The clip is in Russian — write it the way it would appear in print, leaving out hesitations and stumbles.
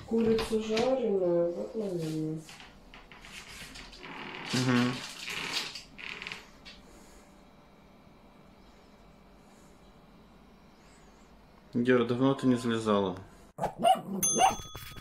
Курицу жареную, вот, наверное. Угу. Гера, давно ты не залезала?